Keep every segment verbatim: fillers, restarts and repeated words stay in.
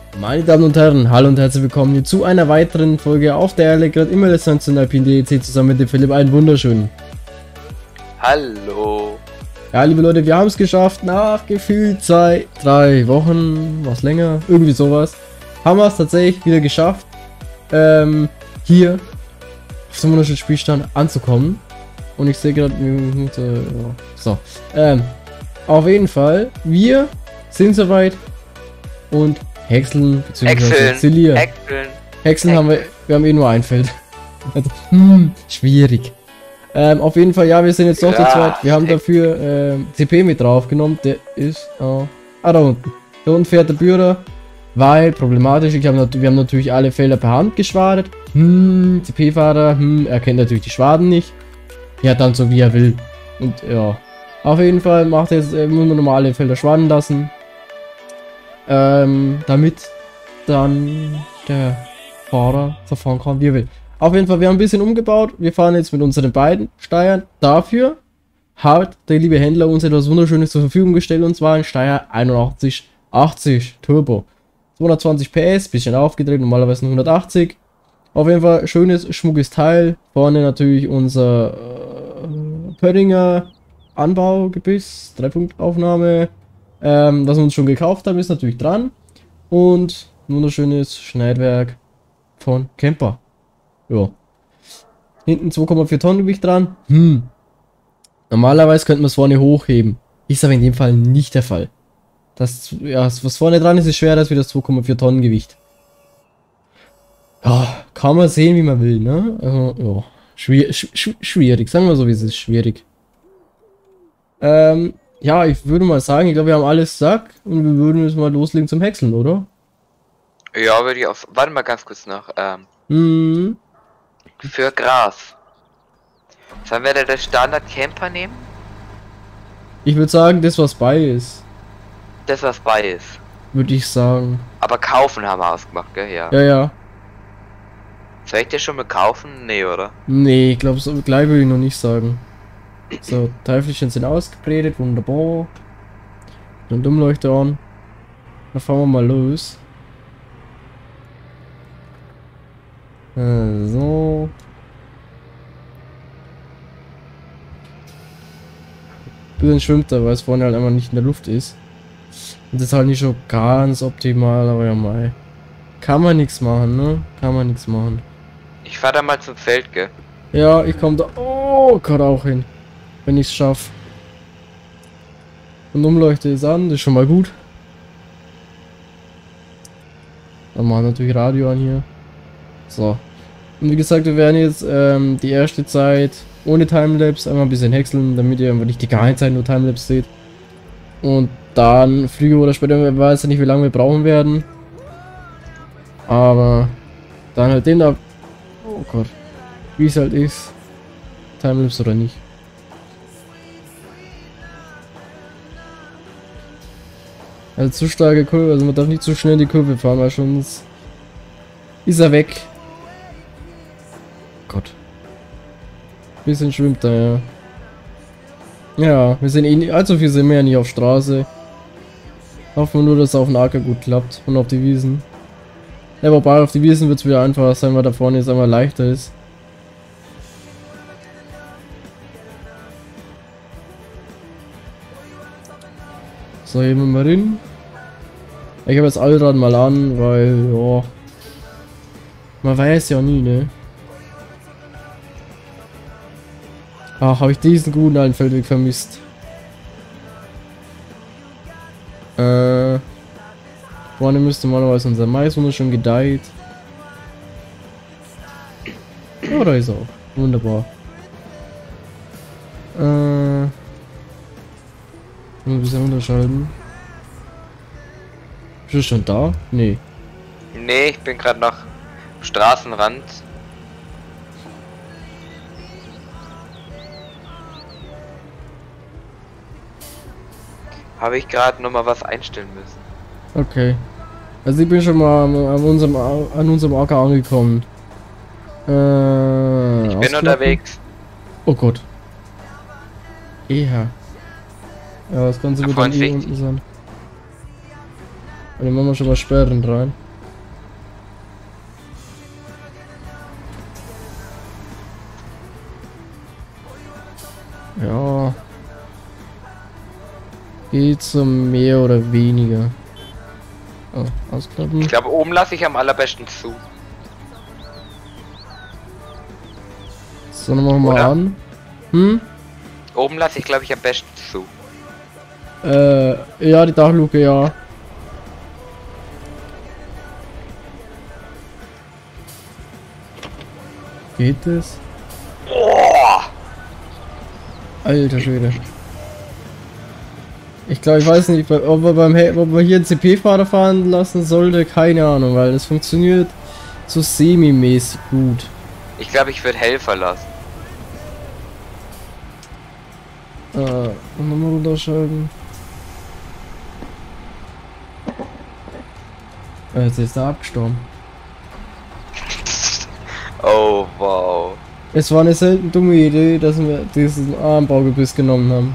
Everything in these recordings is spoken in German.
Meine Damen und Herren, hallo und herzlich willkommen hier zu einer weiteren Folge auf der Electrad immer das neunzehn Alpine D E C zusammen mit dem Philipp. Einen wunderschönen. Hallo. Ja, liebe Leute, wir haben es geschafft. Nach gefühlt zwei, drei Wochen, was länger, irgendwie sowas, haben wir es tatsächlich wieder geschafft, ähm, hier auf so einem wunderschönen Spielstand anzukommen. Und ich sehe gerade, äh, so, ähm, auf jeden Fall, wir sind soweit und häckseln, beziehungsweise zählieren. Häckseln. Häckseln haben wir, wir haben eh nur ein Feld. Also, hm, schwierig. Ähm, auf jeden Fall, ja, wir sind jetzt doch Ja, zu zweit. Wir haben dafür ähm, C P mit draufgenommen. Der ist, äh, ah, da unten. Da unten fährt der Bührer, weil problematisch. Ich hab wir haben natürlich alle Felder per Hand geschwadet. Hm, C P-Fahrer, hm, er kennt natürlich die Schwaden nicht. Ja, dann so wie er will. Und ja, auf jeden Fall macht er jetzt, äh, muss man normale Felder schwaden lassen. Ähm, damit dann der Fahrer so fahren kann, wie er will. Auf jeden Fall, wir haben ein bisschen umgebaut. Wir fahren jetzt mit unseren beiden Steyern. Dafür hat der liebe Händler uns etwas Wunderschönes zur Verfügung gestellt. Und zwar ein Steyr einundachtzig achtzig Turbo. zweihundertzwanzig P S, bisschen aufgedreht, normalerweise nur hundertachtzig. Auf jeden Fall schönes, schmuckes Teil. Vorne natürlich unser äh, Pöttinger Anbaugebiss, Drei-Punkt-Aufnahme. Ähm, was wir uns schon gekauft haben, ist natürlich dran. Und ein wunderschönes Schneidwerk von Camper. Ja. Hinten zwei Komma vier Tonnen Gewicht dran. Hm. Normalerweise könnte man es vorne hochheben. Ist aber in dem Fall nicht der Fall. Das, ja, was vorne dran ist, ist schwerer als wie das zwei Komma vier Tonnen Gewicht. Ja, kann man sehen, wie man will, ne? Also, ja. Schwier sch schwierig, sagen wir so, wie es ist. Schwierig. Ähm, ja, ich würde mal sagen, ich glaube, wir haben alles gesagt. Und wir würden jetzt mal loslegen zum Häckseln, oder? Ja, würde ich auf. Warte mal ganz kurz noch. Ähm, Hm. für Gras. Sollen wir da das Standard Camper nehmen? Ich würde sagen, das was bei ist. Das was bei ist. Würde ich sagen. Aber kaufen haben wir ausgemacht, gell? Ja. Ja, ja. Soll ich dir schon mal kaufen? Nee, oder? Nee, ich glaube, so gleich würde ich noch nicht sagen. So, Teufelchen sind ausgebreitet, wunderbar. Dann Dummleuchter an. Dann fahren wir mal los. So. Bisschen schwimmt er, weil es vorne halt einfach nicht in der Luft ist. Und das ist halt nicht so ganz optimal, aber ja mal. Kann man nichts machen, ne? Kann man nichts machen. Ich fahr da mal zum Feld, gell? Ja, ich komme da. Oh, Gott auch hin. Wenn ich es schaffe. Und Umleuchte ist an, das ist schon mal gut. Dann machen wir natürlich Radio an hier. So. Und wie gesagt, wir werden jetzt ähm, die erste Zeit ohne Timelapse einmal ein bisschen häckseln, damit ihr einfach nicht die ganze Zeit nur Timelapse seht. Und dann früher oder später, wir weiß ja nicht, wie lange wir brauchen werden. Aber dann halt den da. Oh Gott. Wie es halt ist. Timelapse oder nicht. Also zu starke Kurve, also man darf nicht zu schnell in die Kurve fahren, weil sonst ist er weg. Gott. Bisschen schwimmt er, ja. Ja, wir sind eh nicht, allzu viel sind wir ja nicht auf Straße. Hoffen wir nur, dass es auf den Acker gut klappt und auf die Wiesen. Ja, wobei auf die Wiesen wird es wieder einfacher sein, weil da vorne jetzt einmal leichter ist. So, hier mal rein. Ich habe jetzt Allrad mal an, weil, ja, man weiß ja nie, ne? Ach, habe ich diesen guten alten Feldweg vermisst. Äh, vorne müsste normalerweise unser Mais wunderschön gedeiht. Oh, da ist er auch. Wunderbar. Äh, ein bisschen unterschalten. Bist du schon da? Nee. Nee, ich bin gerade noch am Straßenrand. Habe ich gerade noch mal was einstellen müssen. Okay. Also ich bin schon mal an, an unserem an unserem Acker angekommen. Äh, ich bin unterwegs. Oh Gott. Eher. Ja, das Ganze wird dann eh unten sein. Und dann machen wir schon mal Sperren rein. Ja. Geht so mehr oder weniger. Oh, ausklappen. Ich glaube, oben lasse ich am allerbesten zu. So, dann machen wir Oder? an. Hm? Oben lasse ich, glaube ich, am besten zu. Äh, ja, die Dachluke, ja. Geht es? Oh! Alter Schwede. Ich glaube, ich weiß nicht, ob wir beim ob wir hier einen C P-Fahrer fahren lassen sollte, keine Ahnung, weil das funktioniert so semi-mäßig gut. Ich glaube, ich würde Helfer lassen. Äh, und nochmal runterschalten. Äh, jetzt ist er abgestorben. Oh, wow. Es war eine selten dumme Idee, dass wir diesen Armbaugebiss genommen haben.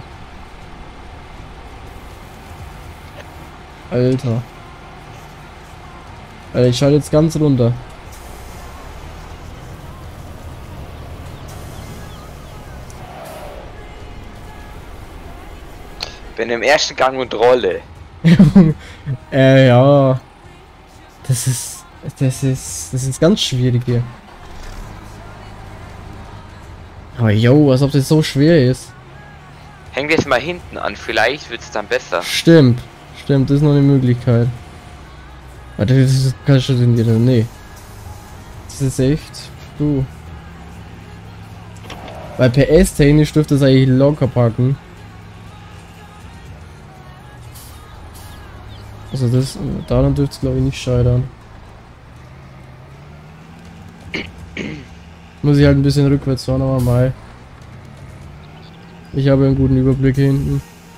Alter. Alter, ich schalte jetzt ganz runter. Bin im ersten Gang und rolle. äh, ja. Das ist... Das ist... Das ist ganz schwierig hier. Aber yo, als ob das so schwer ist. Häng das mal hinten an, vielleicht wird es dann besser. Stimmt. Stimmt, das ist noch eine Möglichkeit. Warte, das ist... Kannst du den wieder... Nee. Das ist echt... Du. Weil P S-technisch dürfte es eigentlich locker packen. Also das... Daran dürfte es glaube ich nicht scheitern. Muss ich halt ein bisschen rückwärts fahren, aber mal. Ich habe einen guten Überblick hier hinten.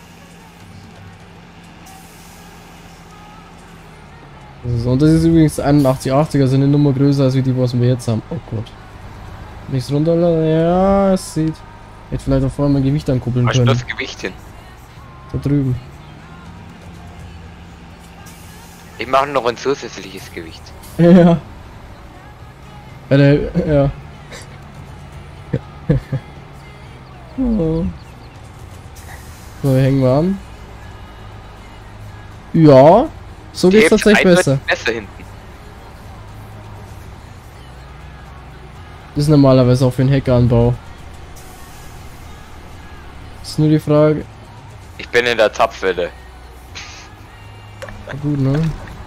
So, und das ist übrigens einundachtzig achtzig, also eine Nummer größer als die, was wir jetzt haben. Oh Gott. Nichts runterladen? Ja, es sieht. Hätte vielleicht auch vorher mein Gewicht ankuppeln Hast können. du das Gewicht hin? Da drüben. Ich mache noch ein zusätzliches Gewicht. Ja. Alter, ja. Oh. So, hängen wir an. Ja, so geht's tatsächlich besser. besser hinten. Das ist normalerweise auch für einen Heckanbau. Ist nur die Frage. Ich bin in der Zapfwelle. Gut, ne?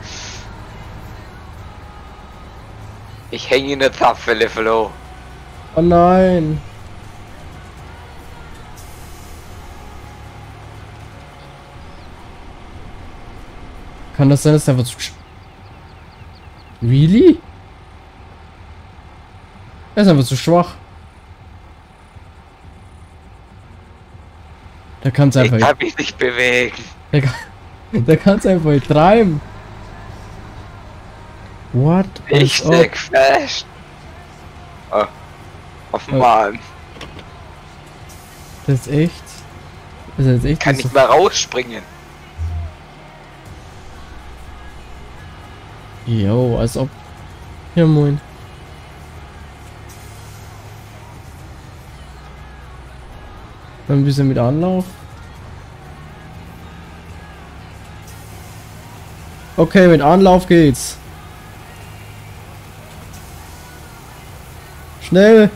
Ich hänge in der Zapfwelle, Flo. Oh nein. Kann das sein, dass der einfach zu... Really? Er ist einfach zu schwach. Der kann es einfach Ich nicht. kann mich nicht bewegen. Der kann der kann's einfach nicht treiben. What? Ich Als ob- steck fest. Oh. Auf Oh. Mann. Das ist echt. Das ist jetzt echt Kann nicht nicht mal rausspringen. so. Jo, als ob. Ja, moin. Dann ein bisschen mit Anlauf. Okay, mit Anlauf geht's. Schnell!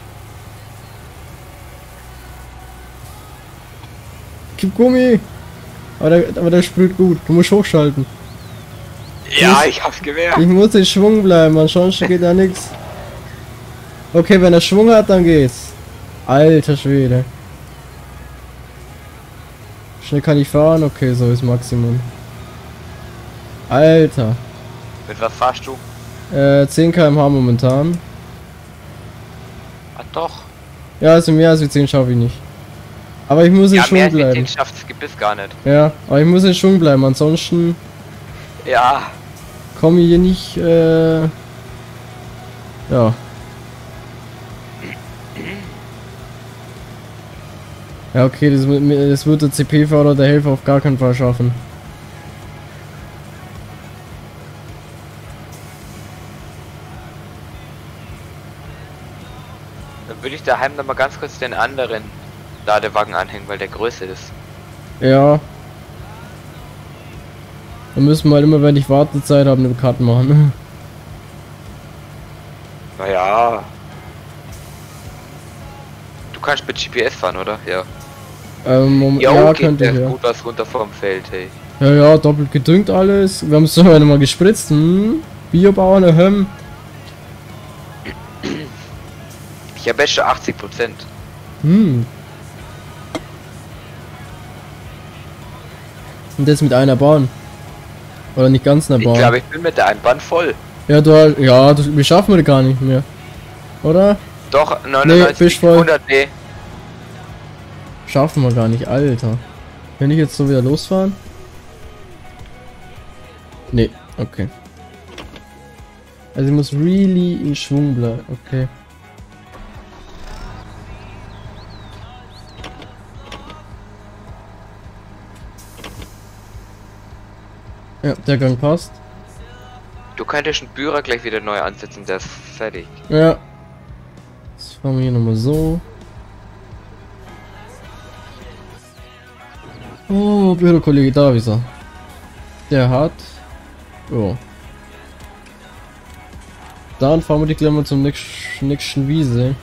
Gib Gummi! Aber der, aber der spült gut. Du musst hochschalten. Ja, ich hab's gemerkt. Ich muss in Schwung bleiben, ansonsten geht da nichts. Okay, wenn er Schwung hat, dann geht's. Alter Schwede. Schnell kann ich fahren? Okay, so ist Maximum. Alter. Mit was fahrst du? Äh, zehn Kilometer pro Stunde momentan. Ah doch. Ja, also mehr als zehn schaffe ich nicht. Aber ich muss in Ja, Schwung mehr als bleiben. den schafft es Gebiss gar nicht. Ja, aber ich muss in Schwung bleiben, ansonsten Ja. komme ich hier nicht, äh... Ja. Ja, okay, das, wird- das wird der C P-Fahrer oder der Helfer auf gar keinen Fall schaffen. Dann würde ich daheim noch mal ganz kurz den anderen Ladewagen anhängen, weil der größer ist. Ja. Dann müssen wir halt immer, wenn ich Wartezeit habe, eine Karte machen. Naja. Du kannst mit G P S fahren, oder? Ja. Ähm, um, Jo, ja, geht könnte ich, der ja. gut was runter vom Feld, hey. Ja, ja, doppelt gedüngt alles. Wir haben es sogar nochmal gespritzt. Hm? Biobauern, ähm. Ich habe jetzt schon achtzig Prozent. Hm. Und das mit einer Bahn. Oder nicht ganz einer Ich Bahn. glaube, ich bin mit der Einbahn voll. Ja, du, ja, du, wir schaffen wir gar nicht mehr. Oder? Doch, Nee, neunundneunzig, bist voll. hundert, nee. Schaffen wir gar nicht, Alter. Kann ich jetzt so wieder losfahren? Nee, okay. Also ich muss really in Schwung bleiben, okay. Ja, der Gang passt. Du könntest einen Bührer gleich wieder neu ansetzen, der ist fertig. Ja. Jetzt fahren wir hier nochmal so. Oh, Bürokollege, da ist er. Der hat... Oh. Dann fahren wir die gleich mal zum nächsten, nächsten Wiese.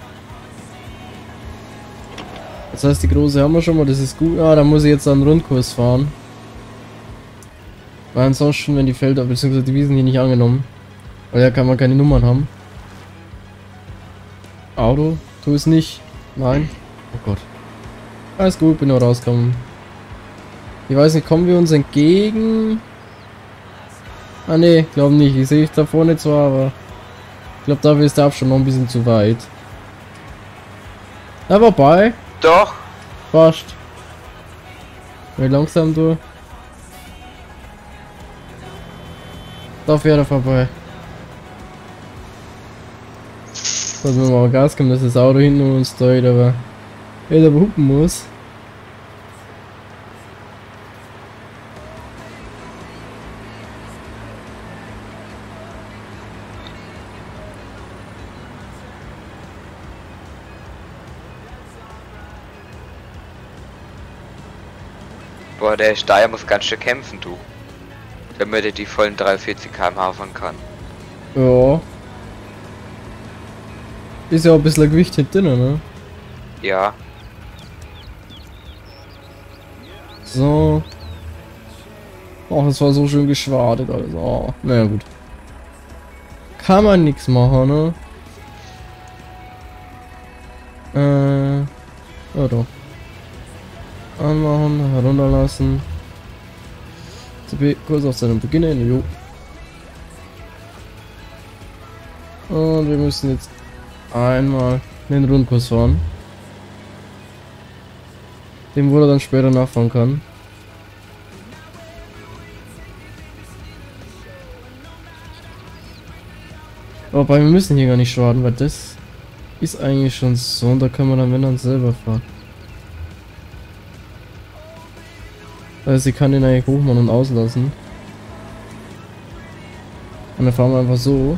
Das heißt, die große haben wir schon mal, das ist gut. Ah, da muss ich jetzt einen Rundkurs fahren. Weil ansonsten, wenn die Felder bzw. die Wiesen hier nicht angenommen. Weil ja kann man keine Nummern haben. Auto, tu es nicht. Nein. Oh Gott. Alles gut, bin nur rausgekommen. Ich weiß nicht, kommen wir uns entgegen? Ah ne, glaube nicht. Ich sehe ich da vorne zwar, aber ich glaube dafür ist der Abstand noch ein bisschen zu weit. Ja, vorbei. Doch. Fast. Wie langsam du. Da fährt er vorbei. Dass wir mal Gas geben, dass das Auto hinten uns steht, aber jeder aber hupen muss. Boah, der Steier muss ganz schön kämpfen, du. Damit er die vollen dreiundvierzig Kilometer pro Stunde fahren kann. Ja. Ist ja auch ein bisschen Gewicht hinten, ne? Ja. So. Ach, es war so schön geschwadet alles. Oh, naja gut. Kann man nichts machen, ne? Äh. Ja doch. Anmachen, herunterlassen. C P kurz auf seinen Beginnen, jo. Und wir müssen jetzt einmal den Rundkurs fahren. Den, wo er dann später nachfahren kann. Aber wir müssen hier gar nicht schwaden, weil das ist eigentlich schon so und da können wir dann wenn dann selber fahren. Also ich kann den eigentlich hochmachen und auslassen. Und dann fahren wir einfach so.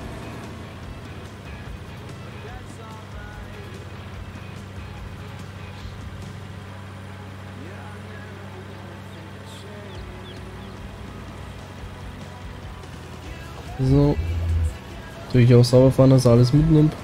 So. Natürlich auch sauber fahren, dass er alles mitnimmt.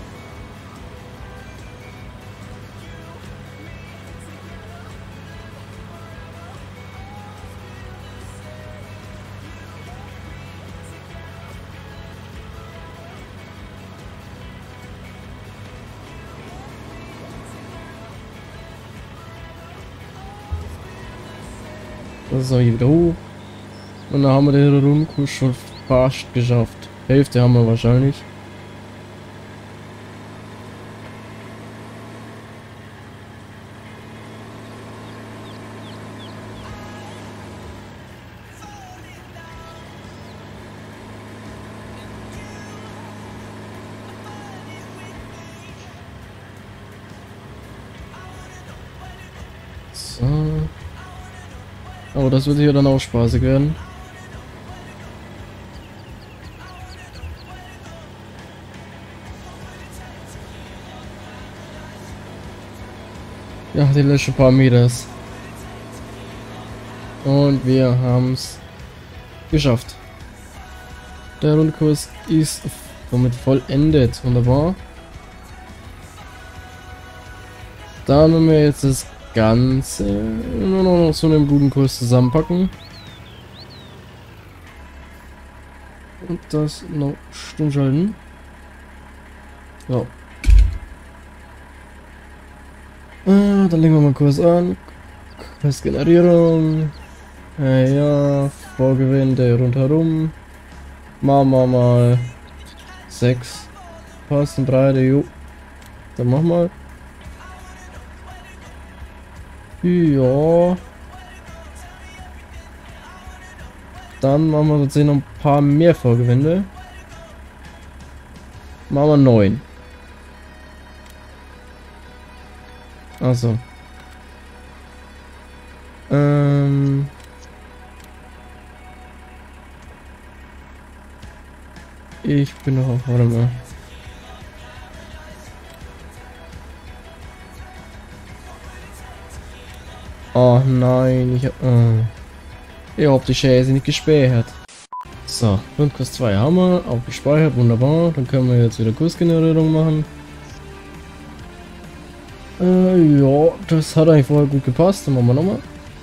So, hier wieder hoch. Und dann haben wir den Rundkurs schon fast geschafft. Hälfte haben wir wahrscheinlich. So. Aber das wird hier dann auch spaßig werden. Ja, die letzten paar Meters. Und wir haben es geschafft. Der Rundkurs ist somit vollendet. Wunderbar. Dann werden wir jetzt das Ganze nur noch so einen guten Kurs zusammenpacken. Und das noch stumm schalten. So. Ah, dann legen wir mal Kurs an. Kursgenerierung. Ja, ja, Vorgewinde rundherum. Machen wir mal sechs. Passen, Breite, jo. Dann machen wir. Ja. Dann machen wir tatsächlich noch ein paar mehr Vorgewände. Machen wir neun. Also. Ähm. Ich bin noch auf, warte mal. Oh nein, ich hab, äh, ich hab die Scheiße nicht gespeichert. So, Grundkurs zwei haben wir, auch gespeichert, wunderbar. Dann können wir jetzt wieder Kursgenerierung machen. Äh, ja, das hat eigentlich vorher gut gepasst, dann machen wir nochmal.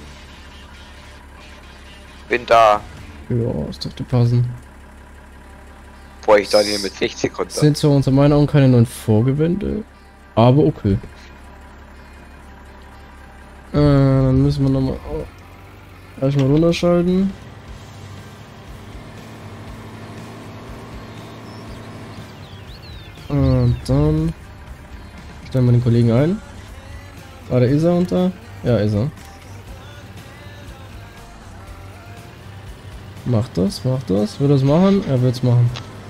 Bin da. Ja, das dürfte passen. Boah, ich da hier mit sechzig runter. Sind zwar unter meiner Augen keine neuen Vorgewände, aber okay. Äh, dann müssen wir nochmal oh, erstmal runterschalten. Und dann stellen wir den Kollegen ein. Ah, da ist er unter. Ja, ist er. Macht das, macht das. Wird das machen? Er wird's machen.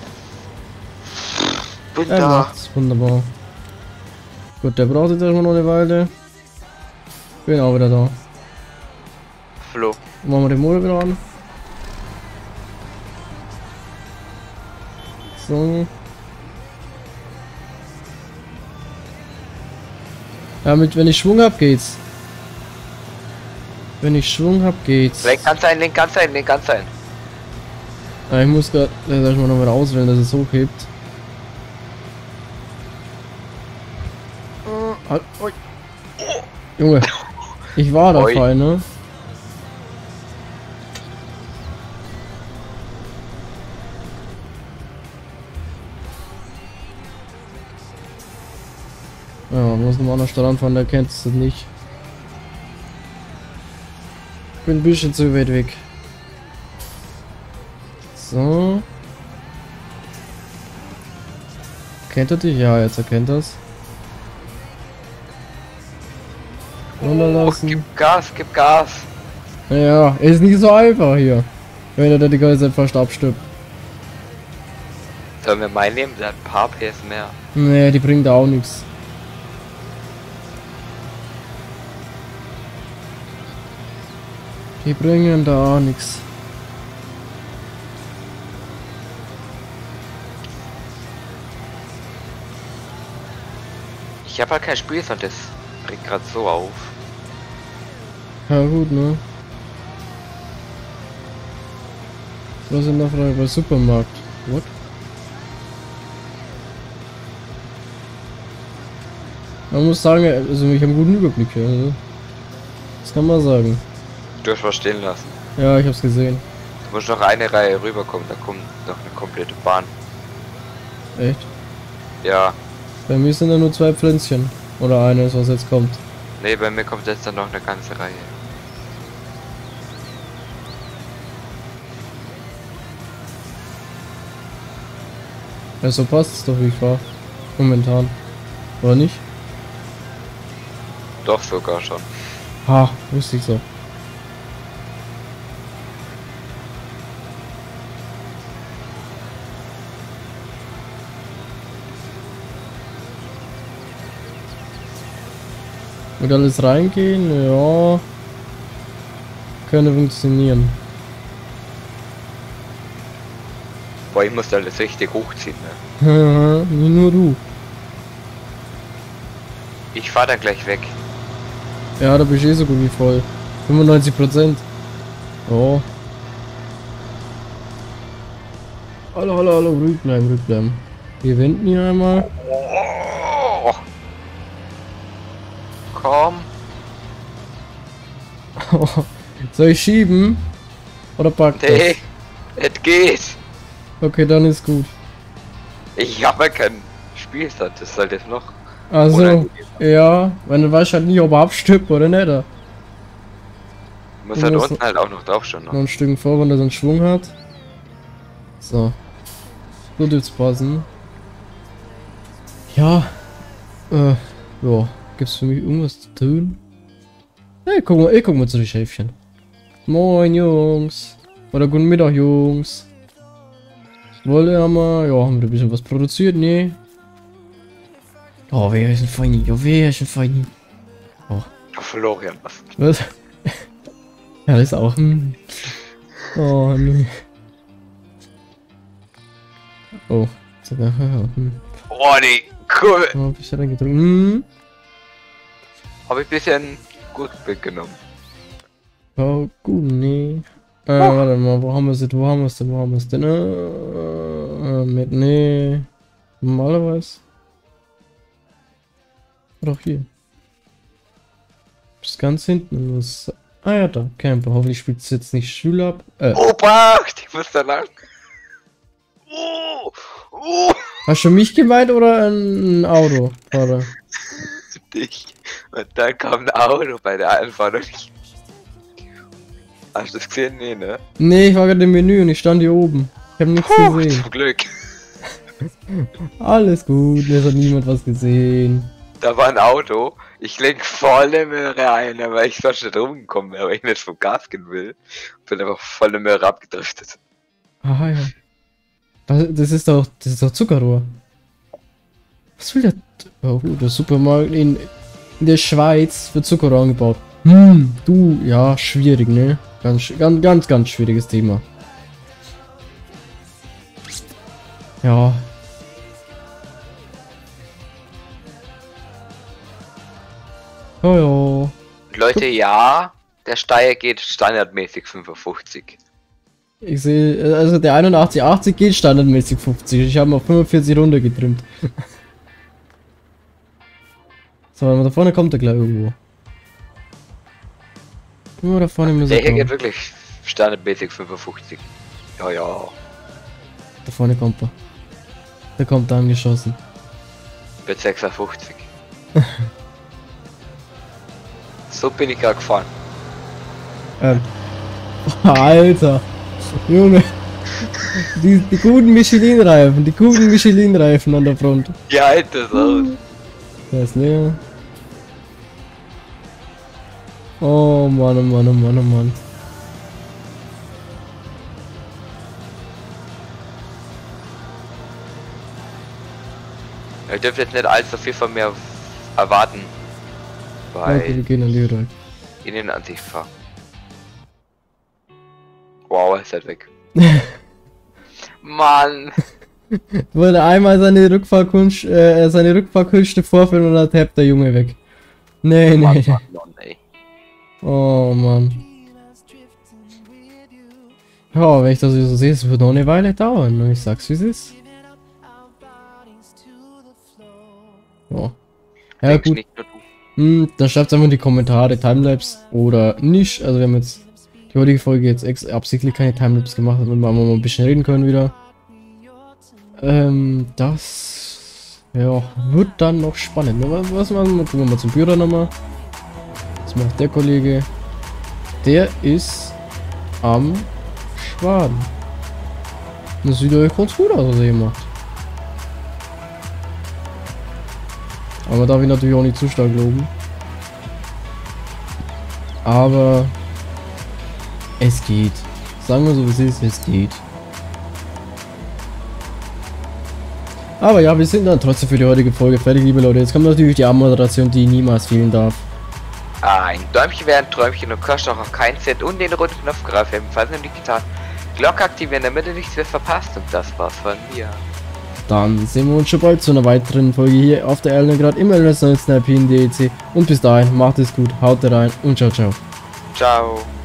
Bin Er da. macht's, wunderbar. Gut, der braucht jetzt erstmal noch eine Weile. Bin auch wieder da. Flo. Machen wir den Motor wieder an. So. Ja, mit, wenn ich Schwung hab, geht's. Wenn ich Schwung hab, geht's. Lenk ganz ein, lenk ganz ein, lenk ganz ein. Ja, ich muss gerade erstmal noch mal auswählen, dass es hochhebt. Halt, ui. Junge, ich war da Ui. fein, ne? Ja, muss nochmal an der Stadt anfahren, der kennt es nicht. Bin ein bisschen zu weit weg. So. Kennt er dich? Ja, jetzt erkennt das. Oh, Runterlassen. gib Gas, gib Gas. Ja, ist nicht so einfach hier. Wenn er da die ganze Zeit fast abstirbt. Sollen wir mein nehmen? Der hat ein paar P S mehr. Nee, die bringt auch nichts. Die bringen da auch nichts. Ich habe halt kein Spielfeld, das regt gerade so auf. Ja gut, ne? Was sind noch Frage bei Supermarkt? What? Man muss sagen, also ich habe einen guten Überblick hier. Also. Das kann man sagen. Du hast was stehen lassen. Ja, ich hab's gesehen. Du musst noch eine Reihe rüberkommen, da kommt noch eine komplette Bahn. Echt? Ja. Bei mir sind ja nur zwei Pflänzchen. Oder eines, was jetzt kommt. Ne, bei mir kommt jetzt dann noch eine ganze Reihe. Ja, so passt's doch, wie ich war. Momentan. Oder nicht? Doch, sogar schon. Ha, wusste ich so. Wird alles reingehen? Ja. Könnte funktionieren. Boah, ich muss da alles richtig hochziehen, ne? Nur du. Ich fahr dann gleich weg. Ja, da bist du eh so gut wie voll. fünfundneunzig Prozent. Oh. Hallo, hallo, hallo, ruhig bleiben, ruhig bleiben. Wir wenden ihn einmal. Oh. Komm. Soll ich schieben? Oder packt Nee, es geht. Okay, dann ist gut. Ich habe keinen Spielstand, das soll jetzt noch. Also, unangenehm sein. ja, wenn du weißt halt nicht, ob er abstirbt oder nicht. Da. Muss Du halt musst unten halt auch noch drauf schon. Noch Ne? ein Stück vor, wenn er so einen Schwung hat. So. So dürft's passen. Ja. Äh, ja. Gibt's für mich irgendwas zu tun? Hey, guck mal, ich guck mal zu den Schäfchen. Moin, Jungs. Oder guten Mittag, Jungs. Wollt ihr mal? Ja, haben wir ein bisschen was produziert? Nee. Oh, wer ist ein Feini? Ja, wer ist ein Feini? Oh. Ja, Florian, was? Was? Ja, das ist auch ein. Oh, nee. Oh. Sogar. Hm. Oh, nee, cool. Oh, bist du dann gedrückt? Hm. Habe ich ein bisschen gut mitgenommen. Oh, gut, nee. Äh, Oh. warte mal, wo haben wir es denn? Wo haben wir es denn? Wo haben wir es denn? Äh, äh, mit, nee. Normalerweise. Doch hier. Bis ganz hinten. Das, ah ja, da. Camper. Hoffentlich spielt es jetzt nicht Schüler ab. Äh, Obacht, ich muss da lang. Oh, oh. hast du mich gemeint oder ein Auto? Warte. Dich. Und dann kam ein Auto bei der Einfahrt. Hast du das gesehen? Nee, ne? Nee, ich war gerade im Menü und ich stand hier oben. Ich habe nichts Puh, gesehen. zum Glück. Alles gut, es hat niemand was gesehen. Da war ein Auto. Ich lenk volle Möhre ein, weil ich sonst nicht rumgekommen wäre, weil ich nicht vom Gas gehen will. Bin einfach volle Möhre abgedriftet. Ah ja. Was, das ist doch, das ist doch Zuckerrohr. Was will der? Oh, der Supermarkt in, in der Schweiz für Zuckerrohr angebaut. Hm, du, ja, schwierig, ne? Ganz, ganz, ganz, ganz schwieriges Thema. Ja. Oh ja. Leute, ja, der Steier geht standardmäßig fünfundfünfzig. Ich sehe, also der einundachtzig achtzig geht standardmäßig fünfzig. Ich habe auf fünfundvierzig runter getrimmt. So, da vorne kommt er gleich irgendwo. Nur da vorne muss Der er hier geht kommen. wirklich standardmäßig fünfundfünfzig. Ja, ja. Da vorne kommt er. Der kommt da angeschossen. Mit sechsundfünfzig. So bin ich gerade gefahren. Ähm. Alter. Junge. Die, die guten Michelin-Reifen. Die guten Michelin-Reifen an der Front. Ja, halt das aus. Der ist leer. Oh Mann, oh Mann, oh Mann, oh Mann. Ihr dürft jetzt nicht allzu viel von mir erwarten. Weil Okay, wir gehen an die Rück. ich in an sich fahre. Wow, ist halt weg. Mann! Wollte einmal seine Rückfahrkunst, äh, seine Rückfahrkünste vorführen und dann tappt der Junge weg. Nee, Mann, nee. Mann, Mann, ey. Oh Mann. Ja, wenn ich das so sehe, es wird noch eine Weile dauern. Und ich sag's wie es ist. Ja. Ja Denkst gut. nicht nur du. Hm, dann schreibt einfach in die Kommentare Timelapse oder nicht. Also wir haben jetzt die heutige Folge jetzt ex absichtlich keine Timelapse gemacht, damit wir mal ein bisschen reden können wieder. Ähm, das ja, wird dann noch spannend. Ne? Was, was machen wir? Gucken wir mal zum Büro nochmal. Was macht der Kollege? Der ist am Schwaden. Das sieht euch ganz gut aus, was er hier macht. Aber darf ich natürlich auch nicht zu stark loben. Aber es geht. Sagen wir so, wie es ist, es geht. Aber ja, wir sind dann trotzdem für die heutige Folge fertig, liebe Leute. Jetzt kommt natürlich die Abmoderation, die niemals fehlen darf. Ein Däumchen wäre ein Träumchen und kostet auch kein Cent und den roten Knopf greifen, ebenfalls im Digital. Glocke aktivieren, damit ihr nichts mehr verpasst und das war's von mir. dann sehen wir uns schon bald zu einer weiteren Folge hier auf der Erlengrad im L S neunzehn Alpine D E C. Und bis dahin, macht es gut, haut rein und ciao, ciao. Ciao.